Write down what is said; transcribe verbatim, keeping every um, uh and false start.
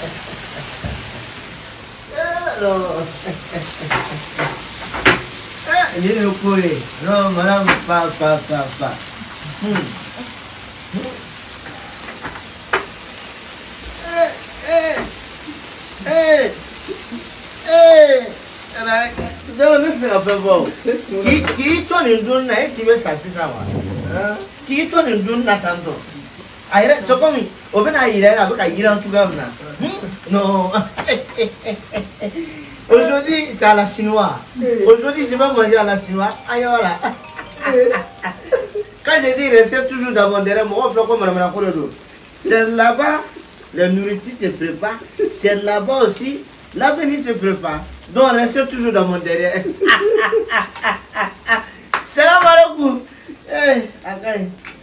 Alors, il est le couille. Non, madame, pas, pas, pas, pas. Hum. Eh, eh, eh, eh. Non, non, c'est un peu bon. Qui, qui tourne une donne, qui veut s'assurer ça, qui tourne une donne, là, ça me donne. Aïe, c'est comme, on va aller à la il en tout cas, non. Aujourd'hui, c'est à la chinoise. Aujourd'hui, je vais manger à la chinoise. Aïe, voilà. Quand je dis rester toujours dans mon derrière, moi, je fais comme madame la cour de l'eau. C'est là-bas, la nourriture se prépare. C'est là-bas aussi, l'avenir se prépare. Donc, restez toujours dans mon derrière. Salam alaikum. Eh,